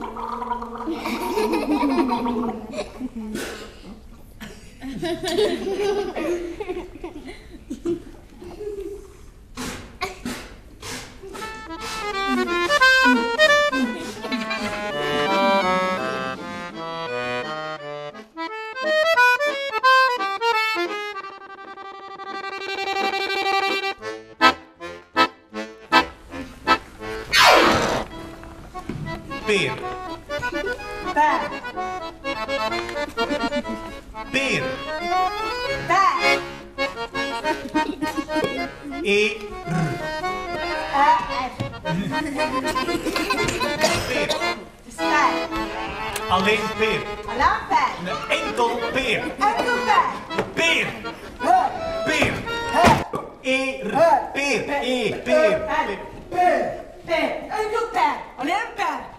Peer. Pijl. Peer. Pijl. E. F. Peer. Stijl. Alleen peer. Alarm pijl. Een enkel peer. Enkel pijl. Peer. Peer. E. Peer. E. Peer. Peer. Enkel pijl. Alleen pijl.